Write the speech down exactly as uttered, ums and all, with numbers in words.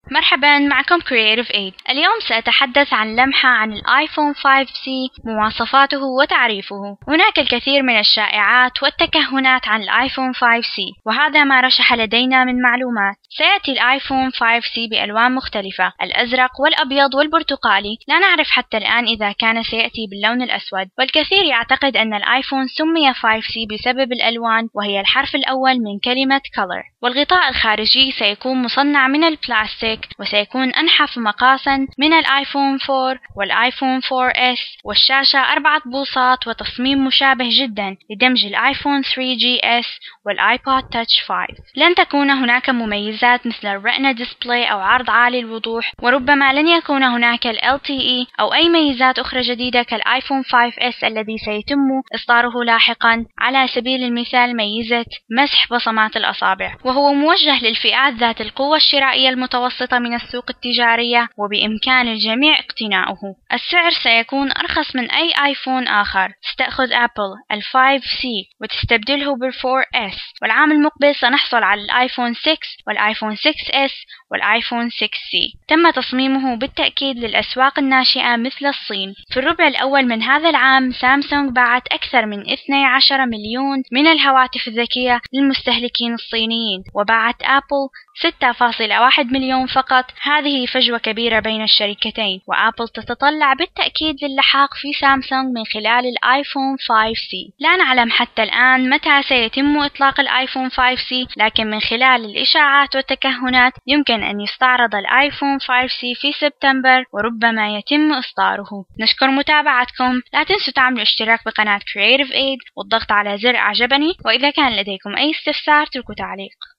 مرحبا، معكم Creative Aid. اليوم سأتحدث عن لمحة عن الآيفون فايف سي، مواصفاته وتعريفه. هناك الكثير من الشائعات والتكهنات عن الآيفون فايف سي، وهذا ما رشح لدينا من معلومات. سيأتي الآيفون فايف سي بألوان مختلفة، الأزرق والأبيض والبرتقالي. لا نعرف حتى الآن إذا كان سيأتي باللون الأسود، والكثير يعتقد أن الآيفون سمي فايف سي بسبب الألوان، وهي الحرف الأول من كلمة color. والغطاء الخارجي سيكون مصنع من البلاستيك، وسيكون أنحف مقاسا من الآيفون فور والآيفون فور إس، والشاشة أربعة بوصات وتصميم مشابه جدا لدمج الآيفون ثري جي إس والآيبود تاتش فايف. لن تكون هناك مميزات مثل الريتنا ديسبلاي أو عرض عالي الوضوح، وربما لن يكون هناك ال إل تي إي أو أي ميزات أخرى جديدة كالآيفون فايف إس الذي سيتم إصداره لاحقا، على سبيل المثال ميزة مسح بصمات الأصابع، وهو موجه للفئات ذات القوة الشرائية المتوسطة من السوق التجارية، وبإمكان الجميع اقتناؤه. السعر سيكون أرخص من أي آيفون آخر. ستأخذ أبل ال فايف سي وتستبدله بال فور إس، والعام المقبل سنحصل على الآيفون سكس والآيفون سكس إس والآيفون سكس سي. تم تصميمه بالتأكيد للأسواق الناشئة مثل الصين. في الربع الأول من هذا العام سامسونج باعت أكثر من اثني عشر مليون من الهواتف الذكية للمستهلكين الصينيين، وباعت أبل ستة فاصلة واحد مليون فقط. هذه فجوة كبيرة بين الشركتين، وآبل تتطلع بالتأكيد للحاق في سامسونج من خلال الآيفون فايف سي. لا نعلم حتى الآن متى سيتم إطلاق الآيفون فايف سي، لكن من خلال الإشاعات والتكهنات يمكن أن يستعرض الآيفون فايف سي في سبتمبر، وربما يتم إصداره. نشكر متابعتكم. لا تنسوا تعملوا اشتراك بقناة Creative Aid والضغط على زر أعجبني، وإذا كان لديكم أي استفسار اتركوا تعليق.